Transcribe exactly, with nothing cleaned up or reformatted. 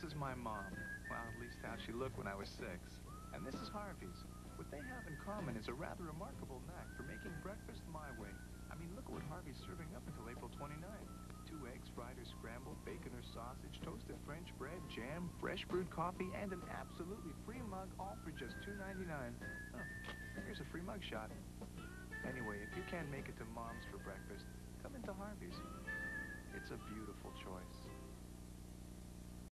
is my mom. Well, at least how she looked when I was six. And this is Harvey's. What they have in common is a rather remarkable knack for making breakfast my way. I mean, look at what Harvey's serving up until April twenty-ninth. Two eggs, fried or scrambled, bacon or sausage, toasted French bread, jam, fresh brewed coffee, and an absolutely free mug, all for just two ninety-nine. Huh, here's a free mug shot. Anyway, if you can't make it to Mom's for breakfast, come into Harvey's. It's a beautiful choice.